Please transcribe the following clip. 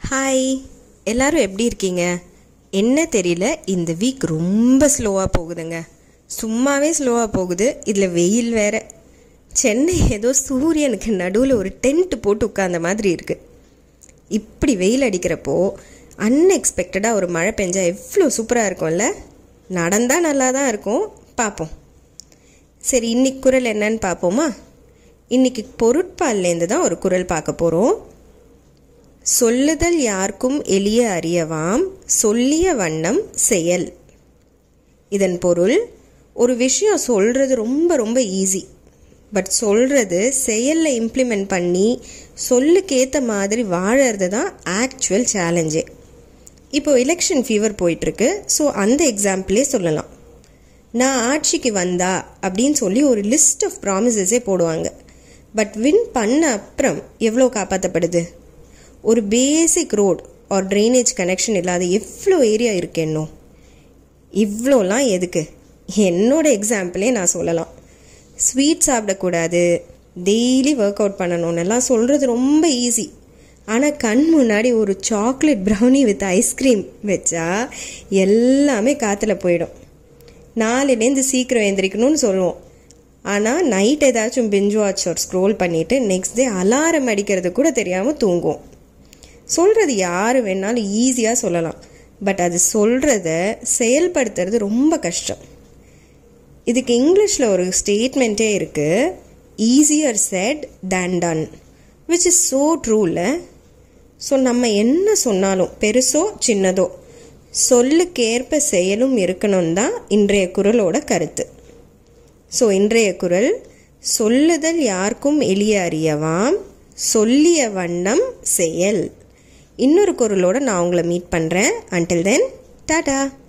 Hi, எல்லாரும் எப்படி இருக்கீங்க? என்ன தெரியல, இந்த வீக் ரொம்ப ஸ்லோவாக போகுதுங்க. சும்மாவே ஸ்லோவாக போகுது. இதில் வெயில் வேற. சென்னை ஏதோ சூரியனுக்கு நடுவில் ஒரு டென்ட் போட்டு உட்கார்ந்த மாதிரி இருக்குது. இப்படி வெயில் அடிக்கிறப்போ அன்எக்ஸ்பெக்டடாக ஒரு மழை பெஞ்சா எவ்வளோ சூப்பராக இருக்கும்ல. நடந்தால் நல்லா தான் இருக்கும். பார்ப்போம். சரி, இன்னைக்கு குறள் என்னன்னு பார்ப்போமா? இன்னைக்கு பொருட்பால்லேருந்து தான் ஒரு குறள் பார்க்க போகிறோம். சொல்லுதல் யார்க்கும் எளிய அறியவாம், சொல்லிய வண்ணம் செயல். இதன் பொருள், ஒரு விஷயம் சொல்கிறது ரொம்ப ரொம்ப ஈஸி. பட் சொல்கிறது செயலில் இம்ப்ளிமெண்ட் பண்ணி சொல்லுக்கேற்ற மாதிரி வாழறது தான் ஆக்சுவல் சேலஞ்சே. இப்போது எலெக்ஷன் ஃபீவர் போயிட்டுருக்கு. ஸோ அந்த எக்ஸாம்பிளே சொல்லலாம். நான் ஆட்சிக்கு வந்தா அப்படின்னு சொல்லி ஒரு லிஸ்ட் ஆஃப் ப்ராமிசஸே போடுவாங்க. பட் வின் பண்ண அப்புறம் எவ்வளோ காப்பாற்றப்படுது? ஒரு basic road or drainage connection இல்லாத எவ்வளோ ஏரியா இருக்கு இன்னும். இவ்வளோலாம் எதுக்கு? என்னோட எக்ஸாம்பிளே நான் சொல்லலாம். ஸ்வீட் சாப்பிடக்கூடாது, டெய்லி ஒர்க் அவுட் பண்ணணும்னெல்லாம் சொல்கிறது ரொம்ப ஈஸி. ஆனால் கண் முன்னாடி ஒரு சாக்லேட் ப்ரௌனி வித் ஐஸ்கிரீம் வச்சா எல்லாமே காற்றுல போயிடும். நாளிலேருந்து சீக்கிரம் எழுந்திரிக்கணும்னு சொல்லுவோம். ஆனால் நைட் ஏதாச்சும் பிஞ்ச் வாட்ச் ஒரு ஸ்க்ரோல் பண்ணிவிட்டு நெக்ஸ்ட் டே அலாரம் அடிக்கிறது கூட தெரியாமல் தூங்குவோம். சொல்கிறது யார் வேணாலும் ஈஸியாக சொல்லலாம். பட் அது சொல்கிறத செயல்படுத்துறது ரொம்ப கஷ்டம். இதுக்கு இங்கிலீஷில் ஒரு ஸ்டேட்மெண்ட்டே இருக்குது, easier said than done, which is so ட்ரூல. ஸோ நம்ம என்ன சொன்னாலும் பெருசோ சின்னதோ சொல்லுக்கேற்ப செயலும் இருக்கணும் தான் இன்றைய குறளோட கருத்து. ஸோ இன்றைய குறள், சொல்லுதல் யாருக்கும் எளிய அறியவாம், சொல்லிய வண்ணம் செயல். இன்னொரு குறளோட நான் உங்களை மீட் பண்ணுறேன். Until then, Tata.